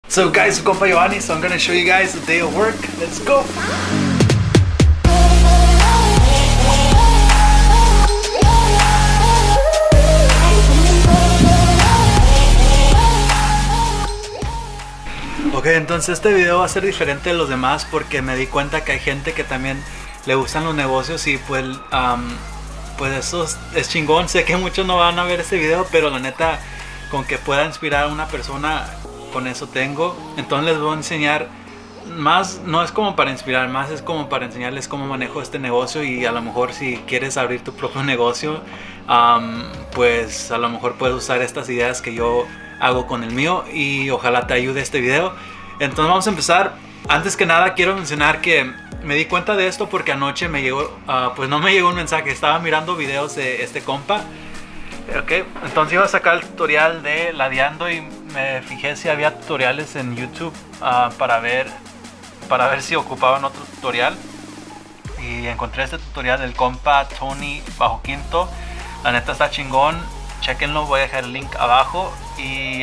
So guys, su compa Giovanni, so I'm gonna show you guys the day of work. Let's go! Ok, entonces este video va a ser diferente de los demás porque me di cuenta que hay gente que también le gustan los negocios y pues eso es chingón. Sé que muchos no van a ver este video, pero la neta, con que pueda inspirar a una persona, con eso tengo. Entonces les voy a enseñar más, no es como para inspirar, más es como para enseñarles cómo manejo este negocio. Y a lo mejor si quieres abrir tu propio negocio, pues a lo mejor puedes usar estas ideas que yo hago con el mío y ojalá te ayude este video. Entonces vamos a empezar. Antes que nada quiero mencionar que me di cuenta de esto porque anoche me llegó, pues no me llegó un mensaje, estaba mirando videos de este compa. Ok, entonces iba a sacar el tutorial de ladeando y me fijé si había tutoriales en YouTube para ver si ocupaban otro tutorial. Y encontré este tutorial del compa Tony Bajo Quinto. La neta está chingón, chequenlo, voy a dejar el link abajo. Y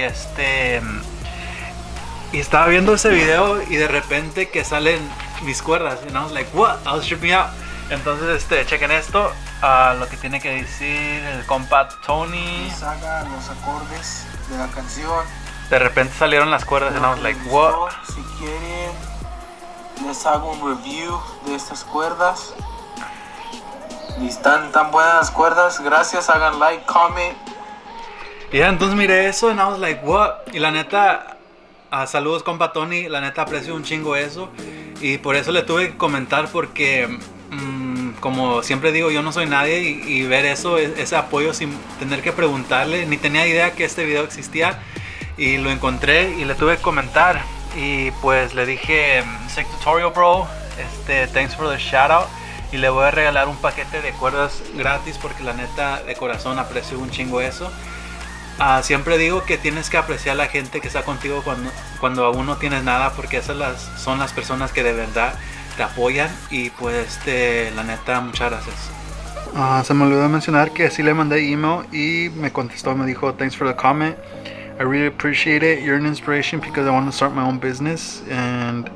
estaba viendo ese video y de repente que salen mis cuerdas. And I was like, what? I was tripping out. Entonces chequen esto, lo que tiene que decir el compa Tony. Les haga los acordes de la canción. De repente salieron las cuerdas and I was like, what? Si quieren, les hago un review de estas cuerdas. Y están tan buenas las cuerdas. Gracias, hagan like, comment. Y ya, entonces miré eso and I was like, what? Y la neta, saludos compa Tony, la neta aprecio un chingo eso. Y por eso le tuve que comentar porque, como siempre digo, yo no soy nadie y ver eso, ese apoyo sin tener que preguntarle, ni tenía idea que este video existía. Y lo encontré y le tuve que comentar. Y pues le dije, sick tutorial bro, thanks for the shout out. Y le voy a regalar un paquete de cuerdas gratis porque la neta de corazón aprecio un chingo eso. Siempre digo que tienes que apreciar a la gente que está contigo cuando aún no tienes nada, porque esas son las personas que de verdad te apoyan. Y pues la neta, muchas gracias. Se me olvidó mencionar que sí le mandé email y me contestó, me dijo thanks for the comment, I really appreciate it, you're an inspiration because I want to start my own business. And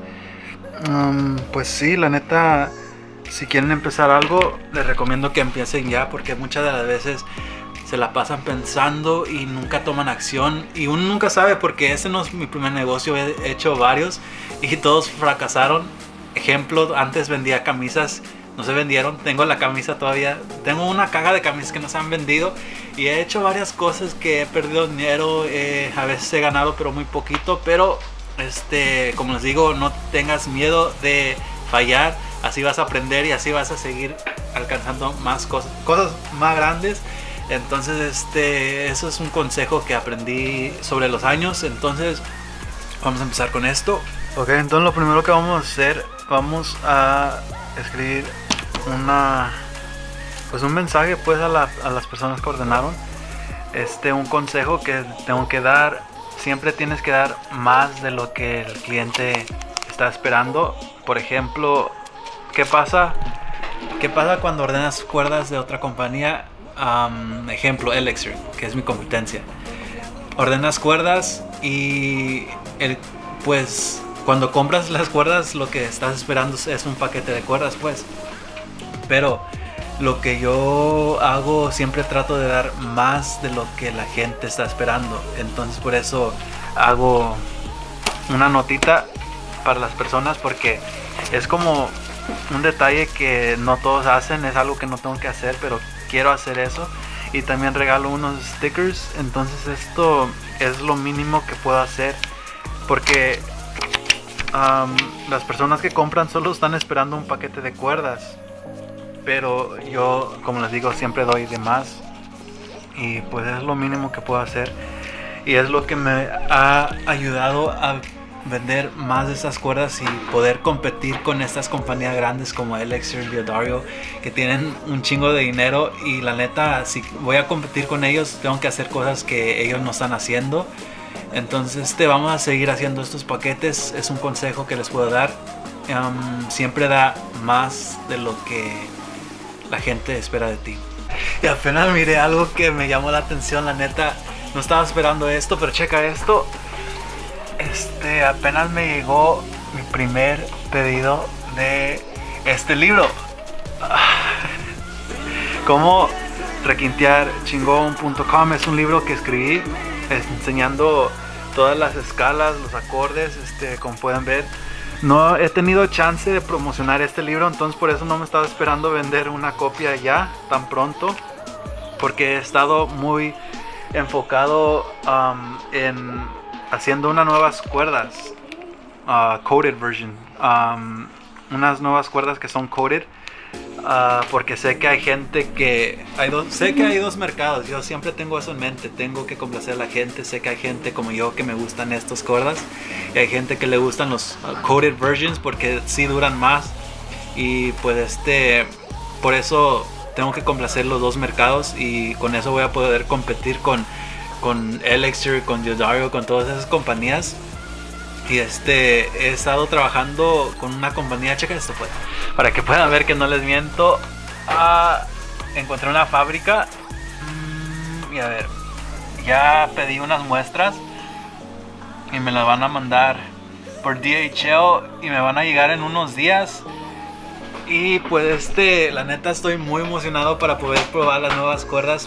pues sí, la neta, si quieren empezar algo les recomiendo que empiecen ya, porque muchas de las veces se la pasan pensando y nunca toman acción. Y uno nunca sabe, porque ese no es mi primer negocio, he hecho varios y todos fracasaron. Ejemplo, antes vendía camisas, no se vendieron. Tengo la camisa todavía, tengo una caja de camisas que no se han vendido. Y he hecho varias cosas que he perdido dinero, a veces he ganado pero muy poquito. Pero como les digo, no tengas miedo de fallar, así vas a aprender y así vas a seguir alcanzando más cosas más grandes. Entonces eso es un consejo que aprendí sobre los años. Entonces vamos a empezar con esto. Ok, entonces lo primero que vamos a hacer, vamos a escribir un mensaje pues a las personas que ordenaron. Un consejo que tengo que dar: siempre tienes que dar más de lo que el cliente está esperando. Por ejemplo, ¿qué pasa cuando ordenas cuerdas de otra compañía? Ejemplo, Elixir, que es mi competencia. Ordenas cuerdas y pues cuando compras las cuerdas lo que estás esperando es un paquete de cuerdas pues. Pero lo que yo hago, siempre trato de dar más de lo que la gente está esperando. Entonces por eso hago una notita para las personas, porque es como un detalle que no todos hacen, es algo que no tengo que hacer, pero quiero hacer eso. Y también regalo unos stickers. Entonces esto es lo mínimo que puedo hacer, porque las personas que compran solo están esperando un paquete de cuerdas, pero yo, como les digo, siempre doy de más. Y pues es lo mínimo que puedo hacer, y es lo que me ha ayudado a vender más de estas cuerdas y poder competir con estas compañías grandes como Elixir y Dario, que tienen un chingo de dinero. Y la neta, si voy a competir con ellos, tengo que hacer cosas que ellos no están haciendo. Entonces vamos a seguir haciendo estos paquetes. Es un consejo que les puedo dar. Siempre da más de lo que la gente espera de ti. Y apenas miré algo que me llamó la atención, la neta. No estaba esperando esto, pero checa esto. apenas me llegó mi primer pedido de este libro. Cómo requintear chingón.com es un libro que escribí enseñando todas las escalas, los acordes, como pueden ver. No he tenido chance de promocionar este libro, entonces por eso no me estaba esperando vender una copia ya tan pronto, porque he estado muy enfocado en haciendo unas nuevas cuerdas, coded version, unas nuevas cuerdas que son coded, porque sé que hay gente que hay dos mercados. Yo siempre tengo eso en mente, tengo que complacer a la gente. Sé que hay gente como yo que me gustan estas cuerdas y hay gente que le gustan los coded versions porque sí duran más, y pues por eso tengo que complacer los dos mercados, y con eso voy a poder competir con Elixir, con Yodario, con todas esas compañías. Y he estado trabajando con una compañía, checa esto pues, para que puedan ver que no les miento. Encontré una fábrica y a ver, ya pedí unas muestras y me las van a mandar por DHL y me van a llegar en unos días. Y pues la neta estoy muy emocionado para poder probar las nuevas cuerdas.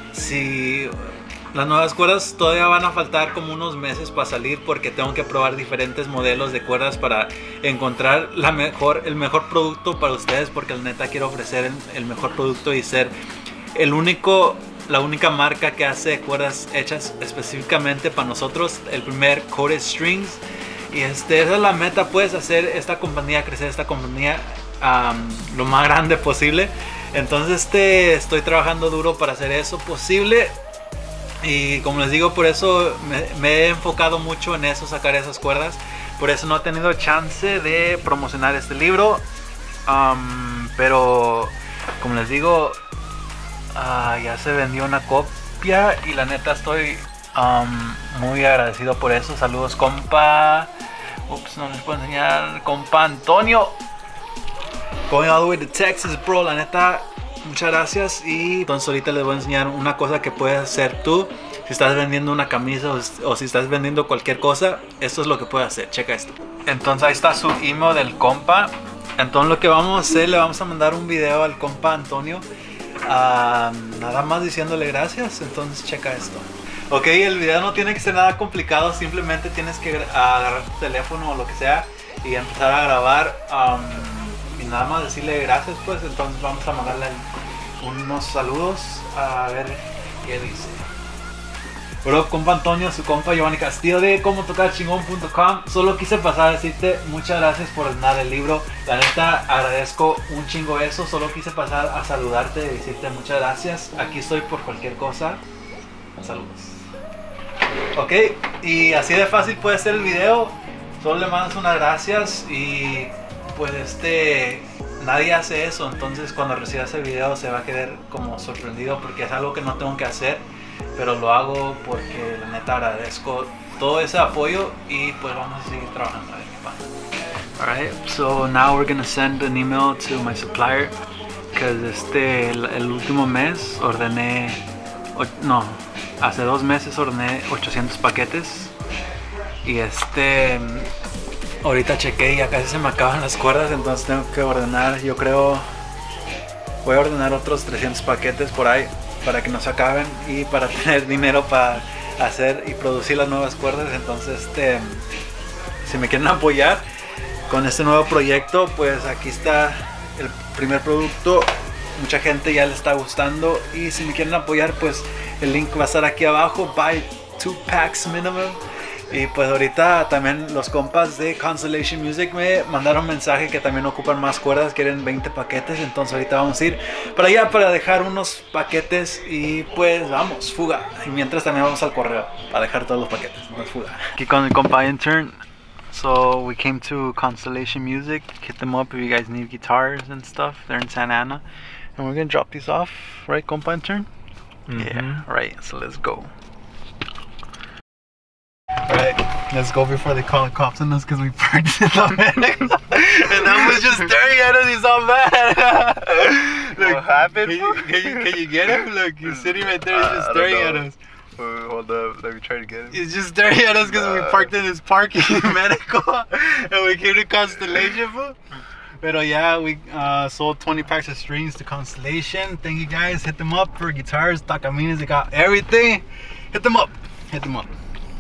Las nuevas cuerdas todavía van a faltar como unos meses para salir, porque tengo que probar diferentes modelos de cuerdas para encontrar el mejor producto para ustedes, porque la neta quiero ofrecer el mejor producto y ser la única marca que hace cuerdas hechas específicamente para nosotros, el primer coded strings. Y esa es la meta, pues, hacer esta compañía, crecer esta compañía lo más grande posible. Entonces estoy trabajando duro para hacer eso posible. Y como les digo, por eso me he enfocado mucho en eso, sacar esas cuerdas. Por eso no he tenido chance de promocionar este libro. Pero como les digo, ya se vendió una copia y la neta estoy muy agradecido por eso. Saludos, compa. Ups, no les puedo enseñar. Compa Antonio. Going all the way to Texas, bro. La neta, muchas gracias. Y entonces ahorita les voy a enseñar una cosa que puedes hacer tú. Si estás vendiendo una camisa o si estás vendiendo cualquier cosa, esto es lo que puedes hacer. Checa esto. Entonces ahí está su email del compa. Entonces lo que vamos a hacer, le vamos a mandar un video al compa Antonio, nada más diciéndole gracias. Entonces checa esto. Ok, el video no tiene que ser nada complicado. Simplemente tienes que agarrar tu teléfono o lo que sea y empezar a grabar. Y nada más decirle gracias, pues. Entonces vamos a mandarle unos saludos, a ver qué dice. Bro, compa Antonio, su compa Giovanni Castillo de como tocar chingón.com. Solo quise pasar a decirte muchas gracias por ordenar el libro. La neta agradezco un chingo eso. Solo quise pasar a saludarte y decirte muchas gracias. Aquí estoy por cualquier cosa. Saludos. Ok, y así de fácil puede ser el video. Solo le mandas unas gracias y pues nadie hace eso. Entonces cuando recibas el video se va a quedar como sorprendido, porque es algo que no tengo que hacer, pero lo hago porque la neta agradezco todo ese apoyo y pues vamos a seguir trabajando. A ver qué pasa. Alright, so now we're gonna send an email to my supplier, because el último mes ordené, hace 2 meses ordené 800 paquetes y ahorita chequé y ya casi se me acaban las cuerdas, entonces tengo que ordenar, yo creo, voy a ordenar otros 300 paquetes por ahí para que no se acaben y para tener dinero para hacer y producir las nuevas cuerdas. Entonces si me quieren apoyar con este nuevo proyecto, pues aquí está el primer producto. Mucha gente ya le está gustando y si me quieren apoyar, pues el link va a estar aquí abajo. Buy 2 packs minimum. Y pues ahorita también los compas de Constellation Music me mandaron mensaje que también ocupan más cuerdas, quieren 20 paquetes. Entonces ahorita vamos a ir para allá para dejar unos paquetes y pues vamos, fuga. Y mientras también vamos al correo para dejar todos los paquetes. Entonces fuga. Aquí con el compa intern. So we came to Constellation Music, hit them up if you guys need guitars and stuff. They're in Santa Ana. And we're gonna drop these off, right, compa intern? Yeah, right, so let's go. Alright, let's go before they call the cops on us because we parked in the Menex. And that was just staring at us, he's all mad. Look, What happened? Can you get him? Look, he's sitting right there, he's just staring at us. Hold up, let me try to get him. He's just staring at us because we parked in his parking in Mexico and we came to Constellation, fool. Pero yeah, we sold 20 packs of strings to Constellation. Thank you guys. Hit them up for guitars, tacamines, they got everything. Hit them up. Hit them up.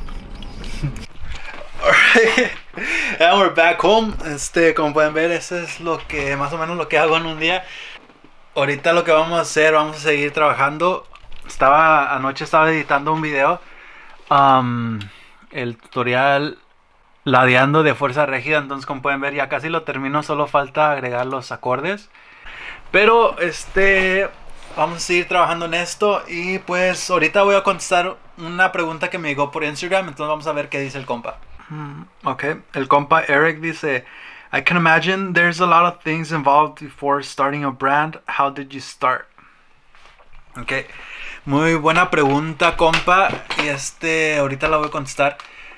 Alright, and we're back home. Como pueden ver, eso es lo que más o menos lo que hago en un día. Ahorita lo que vamos a hacer, vamos a seguir trabajando. Anoche estaba editando un video, el tutorial ladeando de fuerza rígida. Entonces, como pueden ver, ya casi lo termino, solo falta agregar los acordes. Pero vamos a seguir trabajando en esto. Y pues ahorita voy a contestar una pregunta que me llegó por Instagram. Entonces vamos a ver qué dice el compa. Ok, el compa Eric dice: I can imagine there's a lot of things involved before starting a brand. How did you start? Ok, muy buena pregunta, compa. Y ahorita la voy a contestar.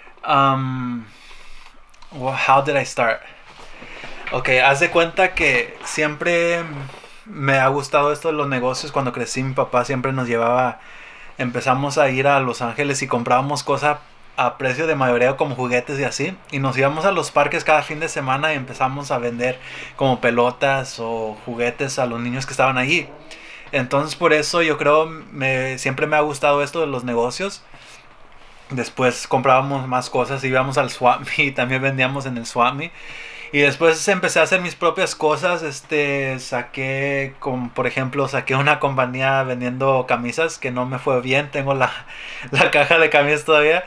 Well, how did I start? Ok, haz de cuenta que siempre me ha gustado esto de los negocios. Cuando crecí, mi papá siempre nos llevaba. Empezamos a ir a Los Ángeles y comprábamos cosas a precio de mayoreo, como juguetes y así. Y nos íbamos a los parques cada fin de semana y empezamos a vender como pelotas o juguetes a los niños que estaban allí. Entonces por eso yo creo siempre me ha gustado esto de los negocios. Después comprábamos más cosas, íbamos al Swap Meet y también vendíamos en el Swap Meet. Y después empecé a hacer mis propias cosas. Por ejemplo, saqué una compañía vendiendo camisas que no me fue bien. Tengo la caja de camisas todavía.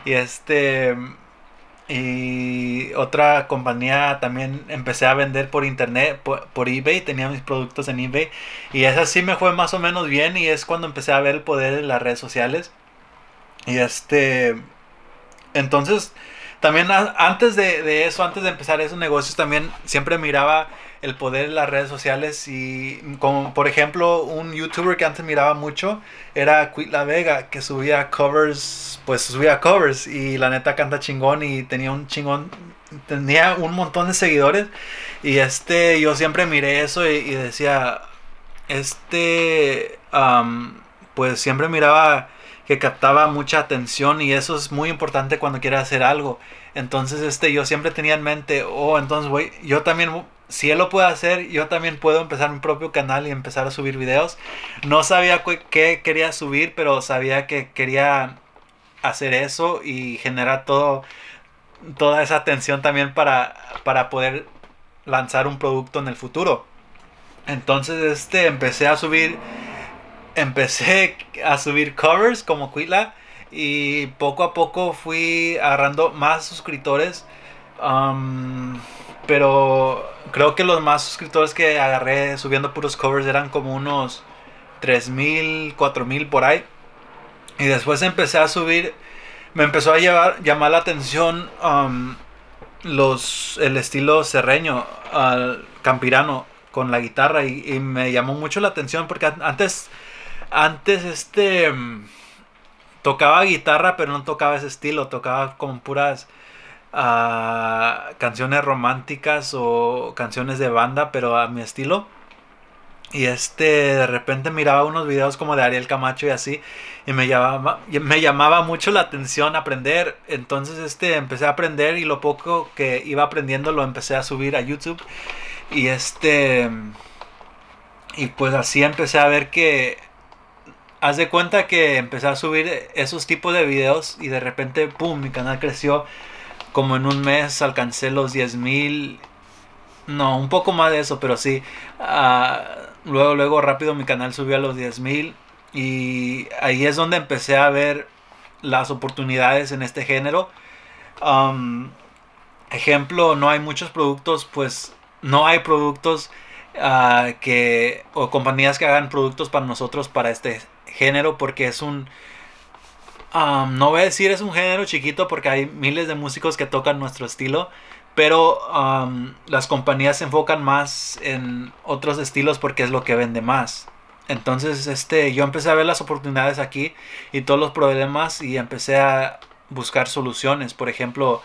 Y otra compañía también empecé a vender por internet, por eBay. Tenía mis productos en eBay. Y esa sí me fue más o menos bien. Y es cuando empecé a ver el poder de las redes sociales. Y entonces, también antes de eso, antes de empezar esos negocios, también siempre miraba el poder de las redes sociales. Y como por ejemplo, un youtuber que antes miraba mucho era Quit La Vega, que subía covers. Y la neta canta chingón y tenía un montón de seguidores. Y yo siempre miré eso y decía, pues siempre miraba que captaba mucha atención, y eso es muy importante cuando quieres hacer algo. Entonces yo siempre tenía en mente, entonces yo también, si él lo puede hacer, yo también puedo empezar mi propio canal y empezar a subir videos. No sabía qué quería subir, pero sabía que quería hacer eso y generar toda esa atención también para poder lanzar un producto en el futuro. Entonces empecé a subir covers como Quitla, y poco a poco fui agarrando más suscriptores. Pero creo que los más suscriptores que agarré subiendo puros covers eran como unos 3,000, 4,000 por ahí. Y después empecé a subir, me empezó a llamar la atención el estilo serreño, campirano con la guitarra, y me llamó mucho la atención porque antes tocaba guitarra, pero no tocaba ese estilo, tocaba como puras canciones románticas o canciones de banda, pero a mi estilo. Y de repente miraba unos videos como de Ariel Camacho y así, y me llamaba mucho la atención aprender. Entonces empecé a aprender, y lo poco que iba aprendiendo lo empecé a subir a YouTube. Y y pues así empecé a ver que, haz de cuenta que empecé a subir esos tipos de videos, y de repente, ¡pum!, mi canal creció. Como en un mes alcancé los 10,000. No, un poco más de eso, pero sí. Luego rápido mi canal subió a los 10,000. Y ahí es donde empecé a ver las oportunidades en este género. Ejemplo, no hay muchos productos, pues no hay productos o compañías que hagan productos para nosotros, para este género, porque es no voy a decir es un género chiquito, porque hay miles de músicos que tocan nuestro estilo, pero las compañías se enfocan más en otros estilos porque es lo que vende más. Entonces yo empecé a ver las oportunidades aquí y todos los problemas, y empecé a buscar soluciones. Por ejemplo,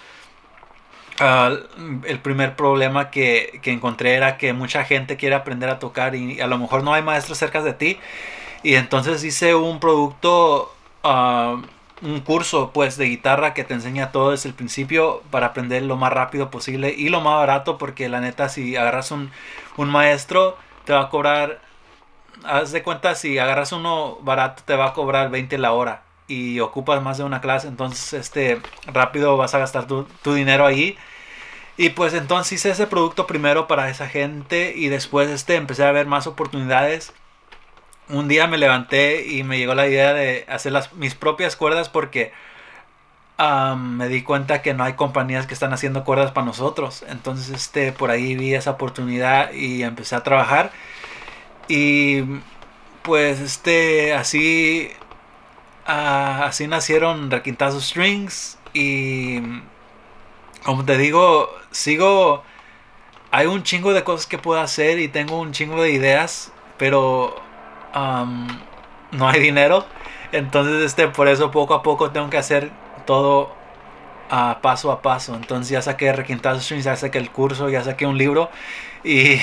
el primer problema que encontré era que mucha gente quiere aprender a tocar y a lo mejor no hay maestros cerca de ti. Y entonces hice un producto un curso pues de guitarra que te enseña todo desde el principio para aprender lo más rápido posible y lo más barato, porque la neta si agarras un maestro te va a cobrar, haz de cuenta, si agarras uno barato te va a cobrar 20 la hora y ocupas más de una clase, entonces rápido vas a gastar tu dinero ahí. Y pues entonces hice ese producto primero para esa gente y después empecé a ver más oportunidades. Un día me levanté y me llegó la idea de hacer mis propias cuerdas porque me di cuenta que no hay compañías que están haciendo cuerdas para nosotros. Entonces por ahí vi esa oportunidad y empecé a trabajar. Y pues así nacieron Requintazos Strings. Y como te digo, hay un chingo de cosas que puedo hacer y tengo un chingo de ideas, pero no hay dinero. Entonces por eso poco a poco tengo que hacer todo paso a paso. Entonces ya saqué Requintazos Strings, ya saqué el curso, ya saqué un libro. Y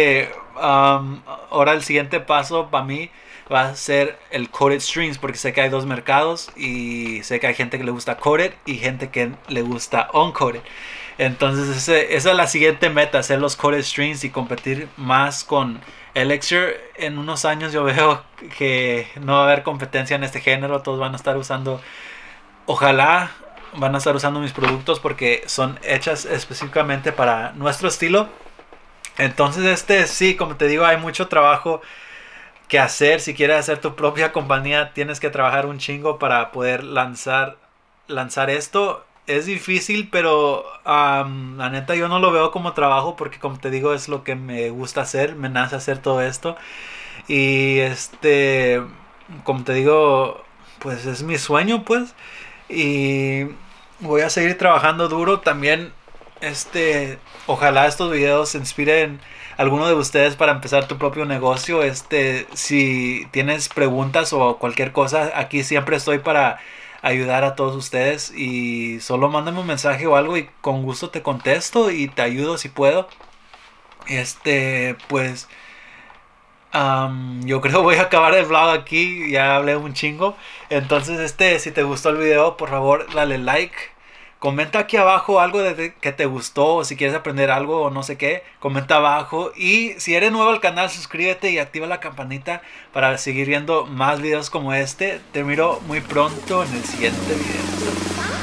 ahora el siguiente paso para mí va a ser el Coated Strings, porque sé que hay dos mercados y sé que hay gente que le gusta Coated y gente que le gusta Uncoated. Entonces esa es la siguiente meta, hacer los Coated Strings y competir más con Elixir. En unos años yo veo que no va a haber competencia en este género, todos van a estar usando, ojalá van a estar usando mis productos porque son hechas específicamente para nuestro estilo. Entonces sí, como te digo, hay mucho trabajo que hacer. Si quieres hacer tu propia compañía tienes que trabajar un chingo para poder lanzar esto. Es difícil, pero la neta yo no lo veo como trabajo porque como te digo es lo que me gusta hacer, me nace hacer todo esto. Y como te digo, pues es mi sueño pues. Y voy a seguir trabajando duro también. Ojalá estos videos inspiren a alguno de ustedes para empezar tu propio negocio. Si tienes preguntas o cualquier cosa, aquí siempre estoy para ayudar a todos ustedes. Y solo mándame un mensaje o algo y con gusto te contesto y te ayudo si puedo. Pues yo creo voy a acabar el vlog aquí. Ya hablé un chingo. Entonces si te gustó el video, por favor dale like. Comenta aquí abajo algo que te gustó, o si quieres aprender algo o no sé qué, comenta abajo. Y si eres nuevo al canal, suscríbete y activa la campanita para seguir viendo más videos como este. Te miro muy pronto en el siguiente video.